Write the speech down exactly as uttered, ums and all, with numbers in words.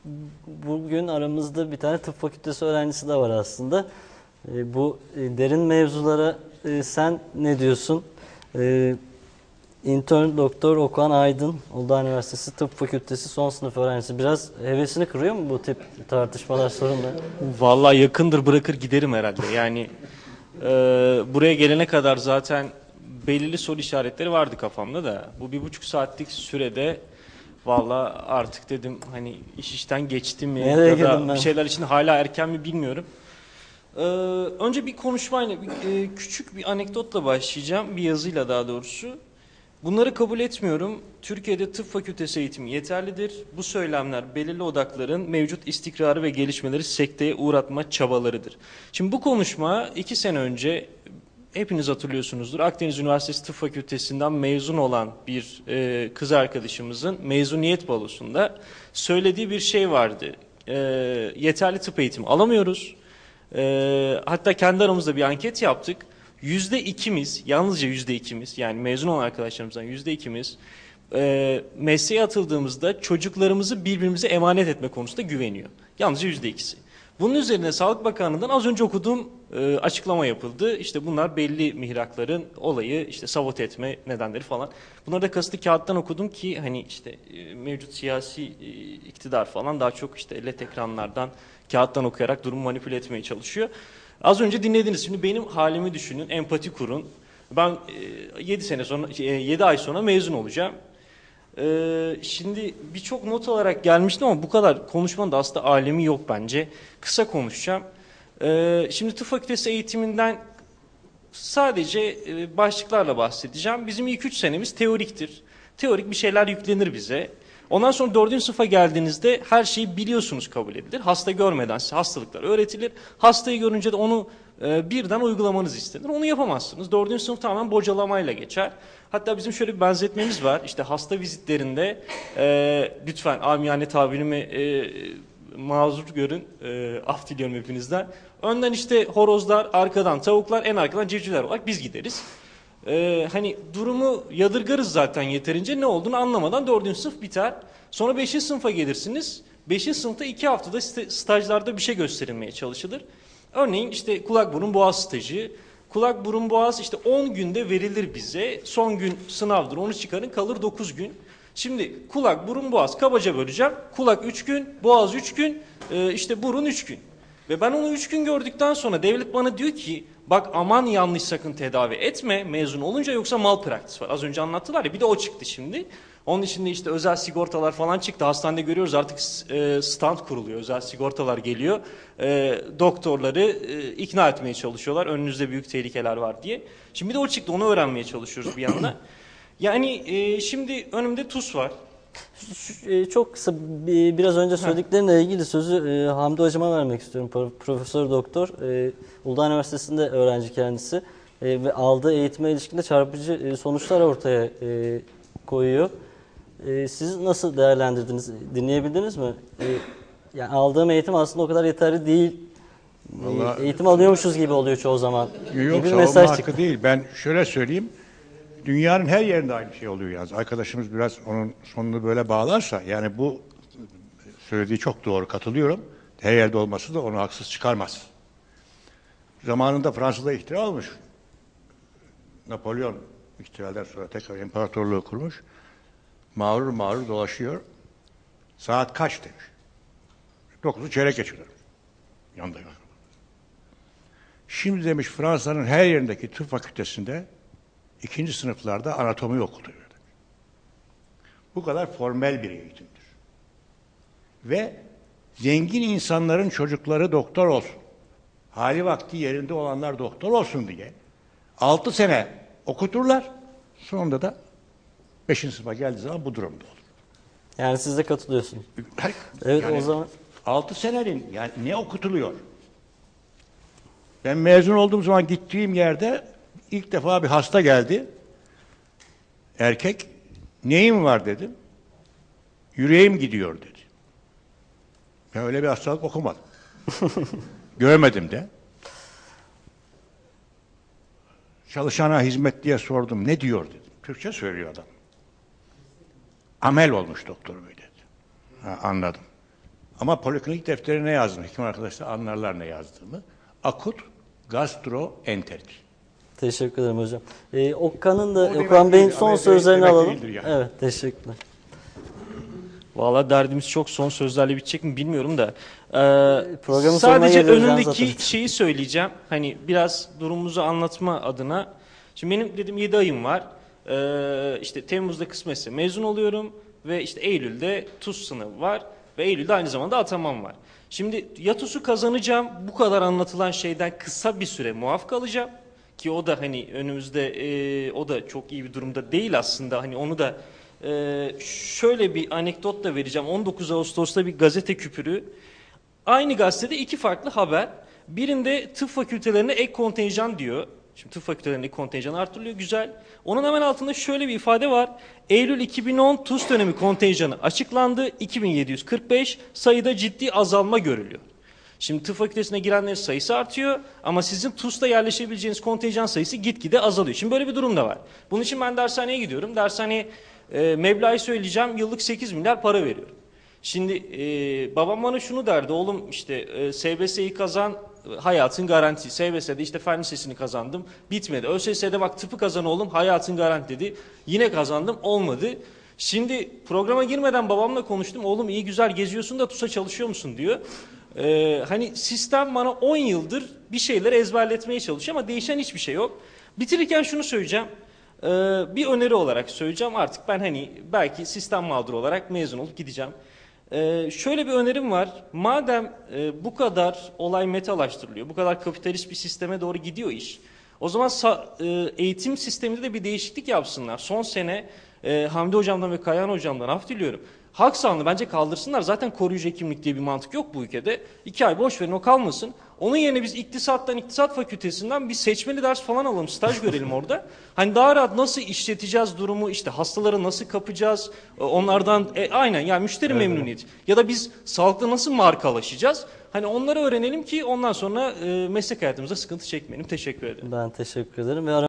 bugün aramızda bir tane tıp fakültesi öğrencisi de var aslında. E, bu e, derin mevzulara e, sen ne diyorsun? E, intern doktor Okan Aydın, Uludağ Üniversitesi Tıp Fakültesi son sınıf öğrencisi. Biraz hevesini kırıyor mu bu tip tartışmalar, sorunlar? Vallahi yakındır, bırakır giderim herhalde. Yani e, buraya gelene kadar zaten belirli soru işaretleri vardı kafamda da. Bu bir buçuk saatlik sürede vallahi artık dedim hani iş işten geçti mi Nereye ya girdim da ben? bir şeyler için hala erken mi bilmiyorum. Ee, önce bir konuşmayla, bir, e, küçük bir anekdotla başlayacağım, bir yazıyla daha doğrusu. Bunları kabul etmiyorum. Türkiye'de tıp fakültesi eğitimi yeterlidir. Bu söylemler belirli odakların mevcut istikrarı ve gelişmeleri sekteye uğratma çabalarıdır. Şimdi bu konuşma iki sene önce hepiniz hatırlıyorsunuzdur. Akdeniz Üniversitesi Tıp Fakültesinden mezun olan bir e, kız arkadaşımızın mezuniyet balosunda söylediği bir şey vardı. E, yeterli tıp eğitimi alamıyoruz. E, hatta kendi aramızda bir anket yaptık. Yüzde ikimiz, yalnızca yüzde ikimiz, yani mezun olan arkadaşlarımızdan yüzde ikimiz e, mesleğe atıldığımızda çocuklarımızı birbirimize emanet etme konusunda güveniyor. Yalnızca yüzde ikisi. Bunun üzerine Sağlık Bakanlığı'ndan az önce okuduğum e, açıklama yapıldı. İşte bunlar belli mihrakların olayı, işte sabote etme nedenleri falan. Bunları da kasıtlı kağıttan okudum ki hani işte e, mevcut siyasi e, iktidar falan daha çok işte led ekranlardan, kağıttan okuyarak durumu manipüle etmeye çalışıyor. Az önce dinlediniz. Şimdi benim halimi düşünün, empati kurun. Ben yedi sene sonra, yedi ay sonra mezun olacağım. Ee, şimdi birçok not alarak gelmiştim ama bu kadar konuşmanın da aslında alemi yok bence. Kısa konuşacağım. Ee, şimdi tıp fakültesi eğitiminden sadece başlıklarla bahsedeceğim. Bizim ilk üç senemiz teoriktir. Teorik bir şeyler yüklenir bize. Ondan sonra dördüncü sınıfa geldiğinizde her şeyi biliyorsunuz kabul edilir. Hasta görmeden size hastalıklar öğretilir. Hastayı görünce de onu e, birden uygulamanız istenir. Onu yapamazsınız. Dördüncü sınıf tamamen bocalamayla geçer. Hatta bizim şöyle bir benzetmemiz var. İşte hasta vizitlerinde e, lütfen amiyane tabirimi e, mazur görün. E, af diliyorum hepinizden. Önden işte horozlar, arkadan tavuklar, en arkadan civcivler olarak biz gideriz. Ee, hani durumu yadırgarız zaten yeterince, ne olduğunu anlamadan dördüncü sınıf biter. Sonra beşinci sınıfa gelirsiniz. Beşinci sınıfta iki haftada stajlarda bir şey gösterilmeye çalışılır. Örneğin işte kulak burun boğaz stajı. Kulak burun boğaz işte on günde verilir bize. Son gün sınavdır, onu çıkarın, kalır dokuz gün. Şimdi kulak burun boğaz kabaca böleceğim. Kulak üç gün, boğaz üç gün, e, işte burun üç gün. Ve ben onu üç gün gördükten sonra devlet bana diyor ki bak aman yanlış sakın tedavi etme mezun olunca yoksa malpraktis var. Az önce anlattılar ya, bir de o çıktı şimdi. Onun içinde işte özel sigortalar falan çıktı. Hastanede görüyoruz artık e, stand kuruluyor. Özel sigortalar geliyor. E, doktorları e, ikna etmeye çalışıyorlar. Önünüzde büyük tehlikeler var diye. Şimdi bir de o çıktı. Onu öğrenmeye çalışıyoruz bir yandan. Yani e, şimdi önümde TUS var. Çok kısa biraz önce söylediklerinle ilgili sözü e, Hamdi Hocam'a vermek istiyorum. Profesör Doktor. E, Uludağ Üniversitesi'nde öğrenci kendisi. E, ve aldığı eğitime ilişkinde çarpıcı e, sonuçlar ortaya e, koyuyor. E, siz nasıl değerlendirdiniz? Dinleyebildiniz mi? E, yani aldığım eğitim aslında o kadar yeterli değil. Vallahi, eğitim alıyormuşuz gibi oluyor çoğu zaman. Yok, gibi mesaj hakkı çıktı. değil. Ben şöyle söyleyeyim. Dünyanın her yerinde aynı şey oluyor yalnız. Arkadaşımız biraz onun sonunu böyle bağlarsa, yani bu söylediği çok doğru, katılıyorum. Her yerde olması da onu haksız çıkarmaz. Zamanında Fransa'da ihtira olmuş. Napolyon ihtilalden sonra tekrar imparatorluğu kurmuş. Mağrur mağrur dolaşıyor. Saat kaç demiş. Dokuzu çeyrek geçiyor. Yanında yok. Şimdi demiş Fransa'nın her yerindeki tıp fakültesinde ikinci sınıflarda anatomi okuluyor. Bu kadar formel bir eğitimdir. Ve zengin insanların çocukları doktor olsun, hali vakti yerinde olanlar doktor olsun diye altı sene okuturlar. Sonunda da beşinci sınıfa geldiği zaman bu durumda olur. Yani siz de katılıyorsunuz. Evet, yani o zaman altı senenin yani ne okutuluyor? Ben mezun olduğum zaman gittiğim yerde ilk defa bir hasta geldi. Erkek, neyim var dedim. Yüreğim gidiyor dedi. Ben öyle bir hastalık okumadım. Görmedim de. Çalışana hizmet diye sordum. Ne diyor dedim. Türkçe söylüyor adam. Amel olmuş doktor bey dedi. Ha, anladım. Ama poliklinik defterine ne yazdım? Hekim arkadaşlar anlarlar ne yazdığımı. Akut gastroenterit. Teşekkür ederim hocam. Ee, Okan'ın da, O demek Okan Bey'in değil, son ama sözlerini demek alalım. değildir yani. Evet, teşekkürler. Valla derdimiz çok, son sözlerle bitecek mi bilmiyorum da. Ee, Programın sonuna sadece geliyoruz yalnız önündeki zaten. şeyi söyleyeceğim. Hani biraz durumumuzu anlatma adına. Şimdi benim dedim yedi ayım var. Ee, işte Temmuz'da kısmetse mezun oluyorum ve işte Eylül'de TUS sınavı var ve Eylül'de aynı zamanda atamam var. Şimdi ya TUS'u kazanacağım, bu kadar anlatılan şeyden kısa bir süre muaf kalacağım ki o da hani önümüzde e, o da çok iyi bir durumda değil aslında. Hani onu da e, şöyle bir anekdot da vereceğim. on dokuz Ağustos'ta bir gazete küpürü. Aynı gazetede iki farklı haber. Birinde tıp fakültelerine ek kontenjan diyor. Şimdi tıp fakültelerine ek kontenjan artırılıyor. Güzel. Onun hemen altında şöyle bir ifade var. Eylül iki bin on TUS dönemi kontenjanı açıklandı. iki bin yedi yüz kırk beş sayıda ciddi azalma görülüyor. Şimdi tıp fakültesine girenlerin sayısı artıyor ama sizin TUS'ta yerleşebileceğiniz kontenjan sayısı gitgide azalıyor. Şimdi böyle bir durum da var. Bunun için ben dershaneye gidiyorum. Dershaneye e, meblağı söyleyeceğim. Yıllık sekiz milyar para veriyorum. Şimdi e, babam bana şunu derdi, oğlum işte e, S B S'yi kazan, hayatın garanti. S B S'de işte fen lisesini kazandım, bitmedi. ÖSS'de bak tıpı kazan oğlum, hayatın garanti dedi. Yine kazandım, olmadı. Şimdi programa girmeden babamla konuştum, oğlum iyi güzel geziyorsun da TUS'a çalışıyor musun diyor. Ee, hani sistem bana on yıldır bir şeyler ezberletmeye çalışıyor ama değişen hiçbir şey yok. Bitirirken şunu söyleyeceğim. Ee, bir öneri olarak söyleyeceğim, artık ben hani belki sistem mağduru olarak mezun olup gideceğim. Ee, şöyle bir önerim var. Madem e, bu kadar olay metalaştırılıyor, bu kadar kapitalist bir sisteme doğru gidiyor iş, o zaman e, eğitim sisteminde de bir değişiklik yapsınlar. Son sene e, Hamdi Hocam'dan ve Kayahan Hocam'dan af diliyorum. Halk sağlığını bence kaldırsınlar. Zaten koruyucu hekimlik diye bir mantık yok bu ülkede. İki ay boş verin, o kalmasın. Onun yerine biz iktisattan, iktisat fakültesinden bir seçmeli ders falan alalım. Staj görelim orada. Hani daha rahat nasıl işleteceğiz durumu, işte hastaları nasıl kapacağız, onlardan e, aynen yani müşteri Evet, memnuniyeti. Ya da biz sağlıkta nasıl markalaşacağız? Hani onları öğrenelim ki ondan sonra e, meslek hayatımızda sıkıntı çekmeyelim. Teşekkür ederim. Ben teşekkür ederim ve